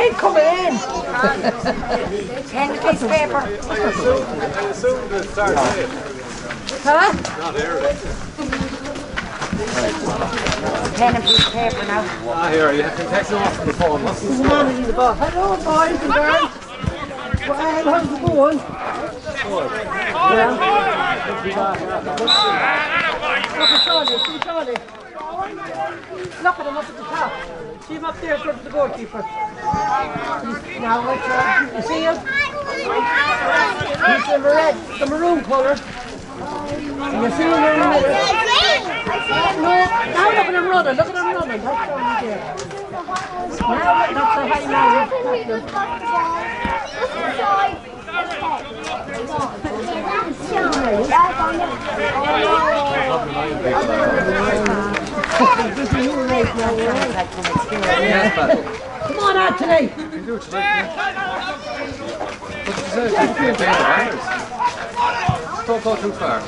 ain't coming in. 10 piece of paper. I assume the start here. Huh? Not here. Pen and piece of paper now. Ah, here, you can text them off the phone. What's the There's a man in the box. Hello, boys and girls. Well, how's it going? Look at Charlie, see Charlie. Look at him up at the top. See him up there in front of the goalkeeper. Now, you see him? He's the red, the maroon colour. And you see him in the middle. Now look at him running, look at him running. That's Charlie there. Now that's the high man. Come on, Anthony! Don't go too far.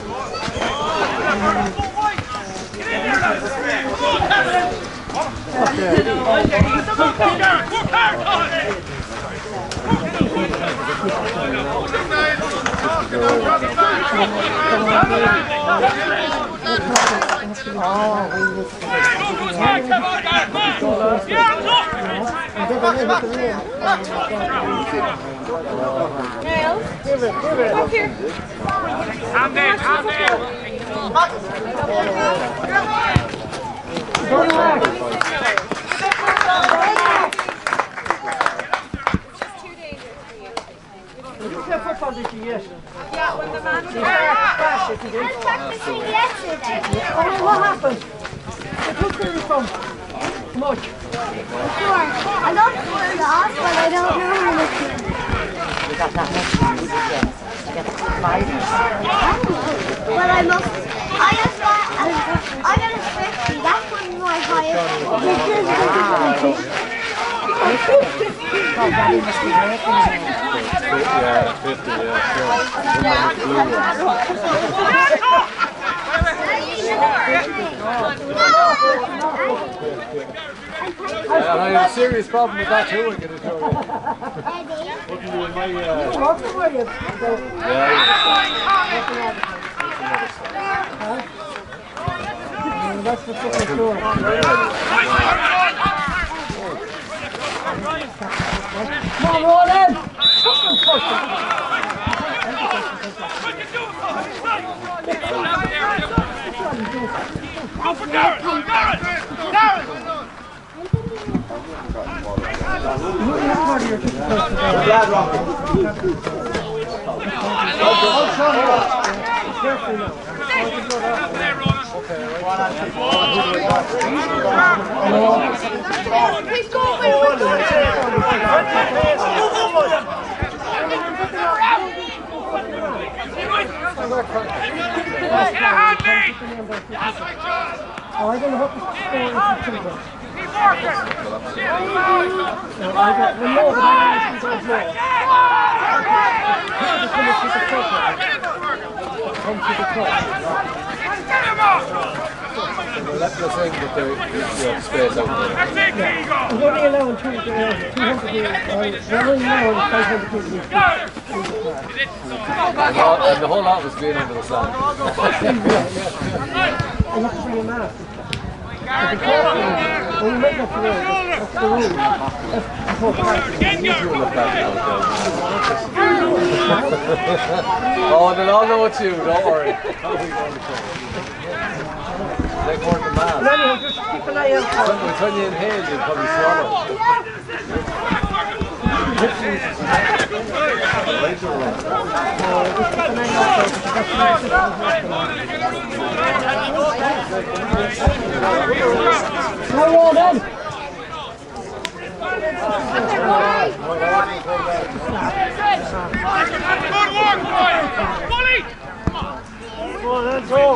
Yeah, when the man was practicing yesterday. Oh, what happened? Who's where from? Much. I don't know where the hospital, I don't know how much. You got that much music, yes. You got 5. Well, I got a 50, that was my highest. Oh, Daddy must be working. Yeah, 50, yeah, sure. I have a serious problem with that too, I can assure you. Wouldn't do in my, That's the fucking floor. Come on, Roland! Oh, I don't know what the score is for children. I got one more, but I don't know. Come to the top. well, that's the thing that there's space out there. I'm only allowing 200 years. We're only allowing 500 kids. And the whole lot was being under the sun. I have to bring him out. Well, we might not do it. That's the rule. Oh, they'll all know it's you, don't worry. They more than that. Anyhow, just keep an eye out for it. When you inhale, you'll probably swallow. Come on, then. Good work, boys! Bully! Come on, let's go.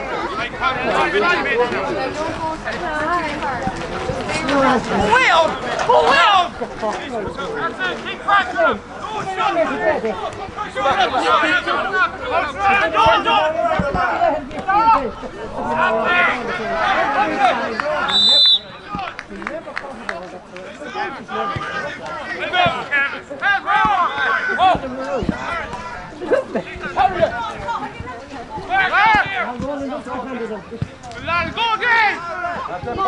Will! Will! That's it, keep cracking! Lad, go again! Go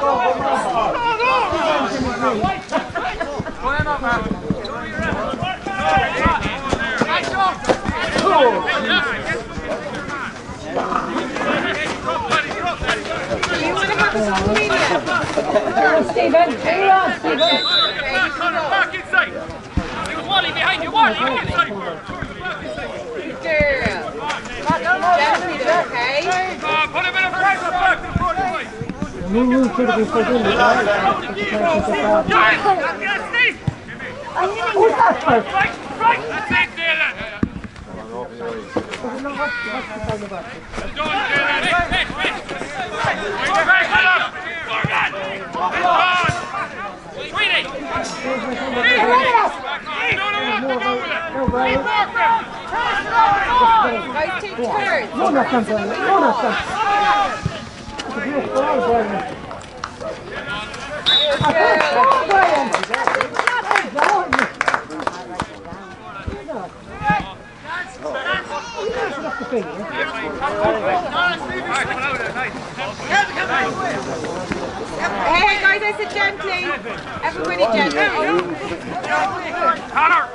on up, man. You want to have a social media? Stephen, hang on, Stephen. Back inside. You Wally behind you, Wally. You inside. Okay. Put him in a pressure back to the front. You should be forgiven. Yes, Steve. Who's that first? Right. That's it, Dylan. What's the time about it? Done, Dylan. Back it up. Morgan. Sweetie. Guys, take turns. No, not something. No, not something. Hey guys, I said gently. Everybody gently. Connor.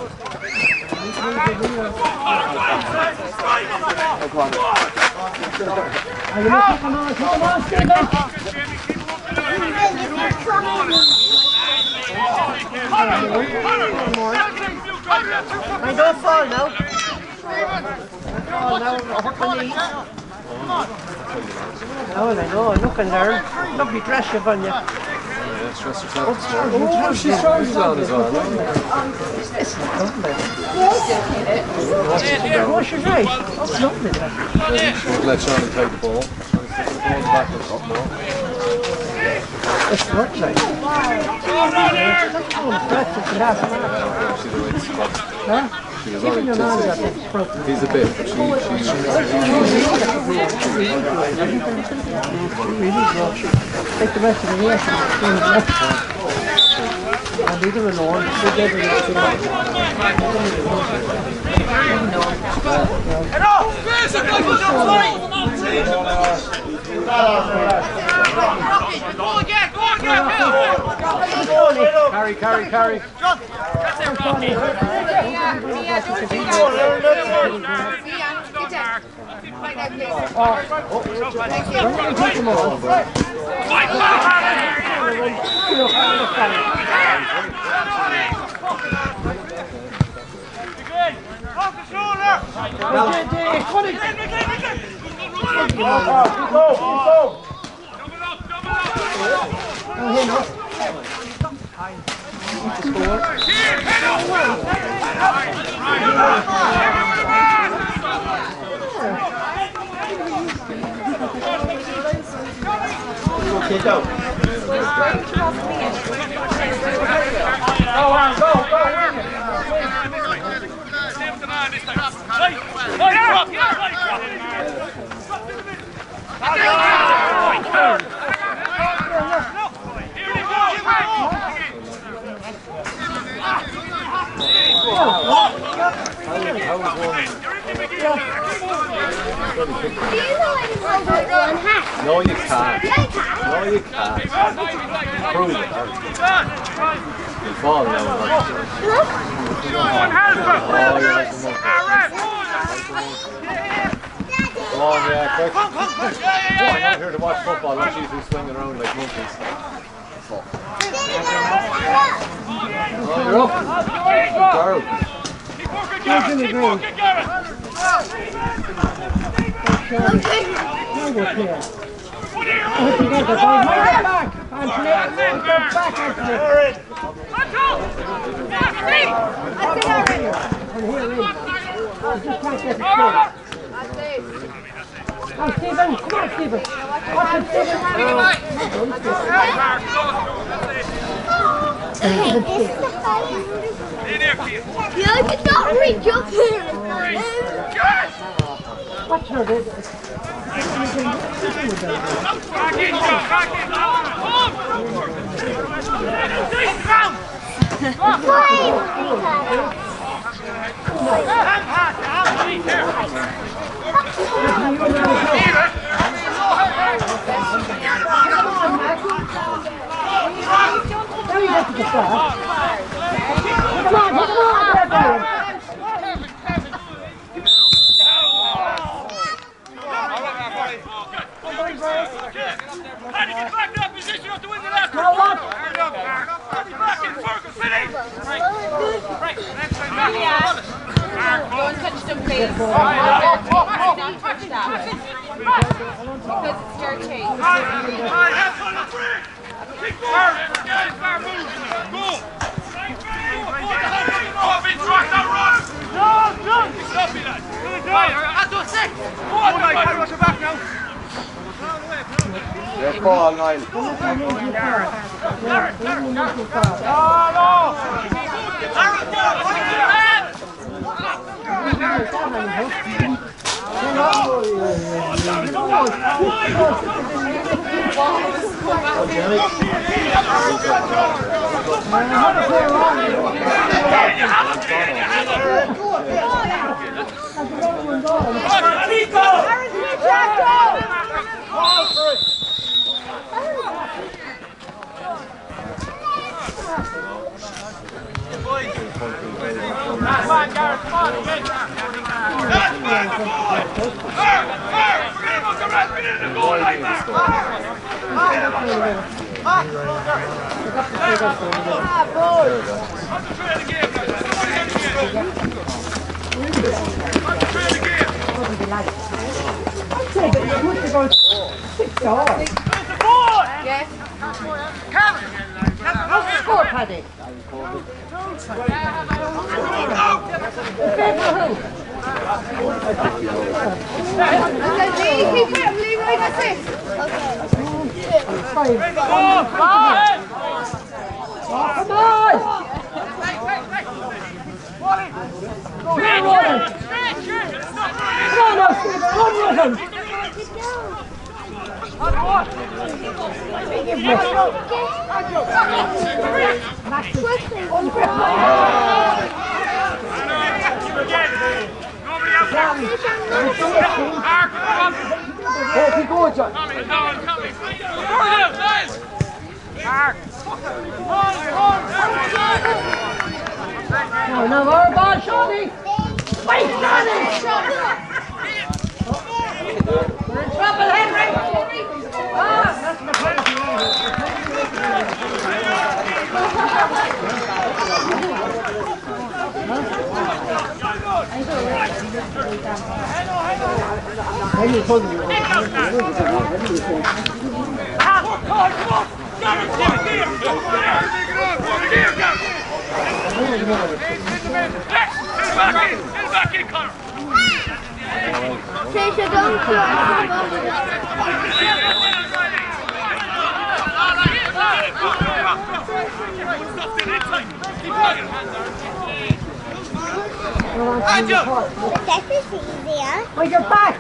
I don't fall now. Oh, now, I know, look in there. Lovely dress you've on you. Oh, she's trousers on as well. Oh, she's right. That's lovely. Let Charlie take the ball. Back and up now. It's lovely. Huh? He's a bit, but she's take the rest of the race and leave them alone. Carry. No, you can't. No, you can't. Prove it. You fall now. Come on, yeah, quick. I'm not here to watch football. Let's use these swinging around like monkeys. Oh, you're up. Girl. Who's in the green? Oh, Stephen, come on, Stephen. Watch it, Stephen. You did not reach up here. Watch her, dude. Now you get to the start. Come on, Paddy, get back to that position up to win the last one. Back in, Fergus, finish! Right, next time back. Go and touch them, please. Don't touch that. Because it's your chase. They're ball 9. Yes. Score, Paddy. Keep it, Leroy, that's it. Come No, more ball, Shawnee! Wait, Shawnee! We're in trouble, Henry! That's the penalty. Back in, Connor. Tasha, don't This is easier. Wait, you're back!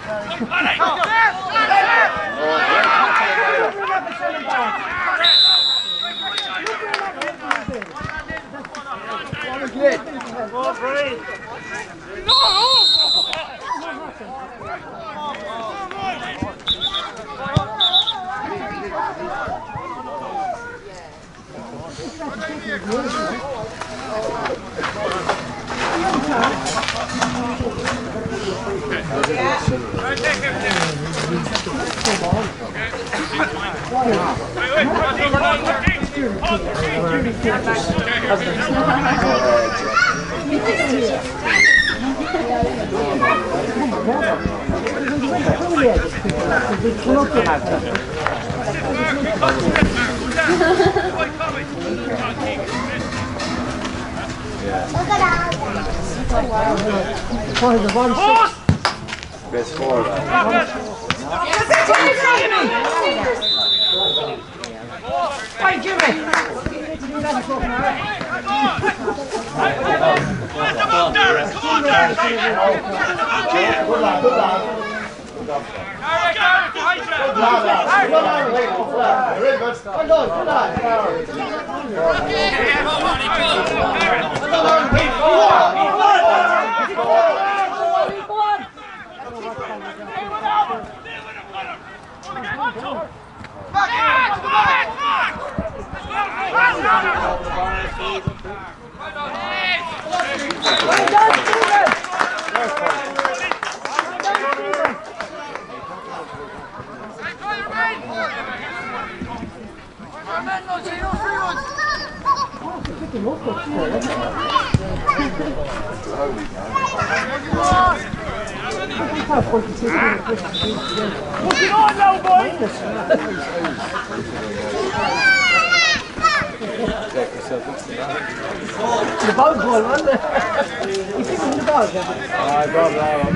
Best forward. Hey, Jimmy! him up upstairs. Push it on now, boys! The ball goal, wasn't it? You see him in the ball, yeah? I brought it out.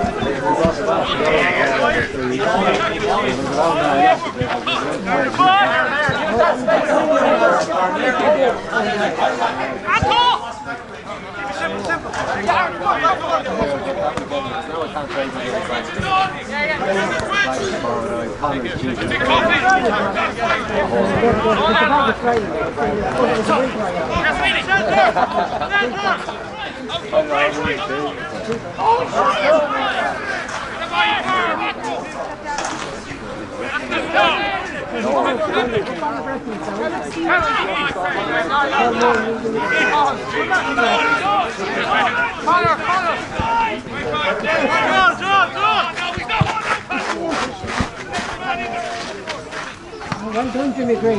Well done, Jimmy Green.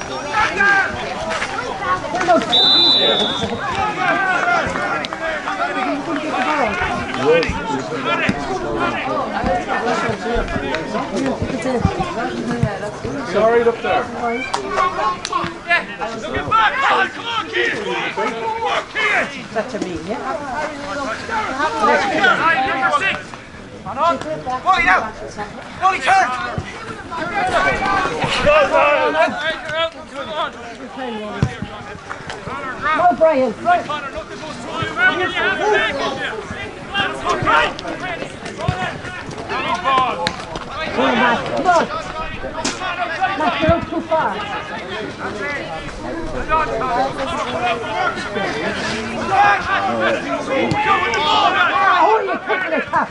Sorry, up there. Look back! Come on, kid! Work, kid! That's a me, yeah? Number 6! Molly now! Molly, turn! Go, Brian. Right. Come on, Matt. Come on. Matt, you're out too far. Oh, you took the tap.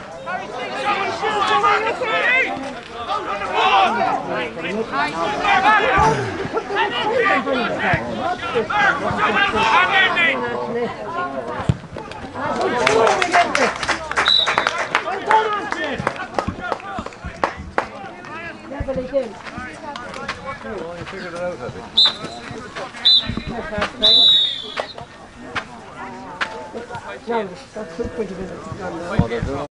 Yeah, but they did. You figured it out, have you? No, that's 20 minutes.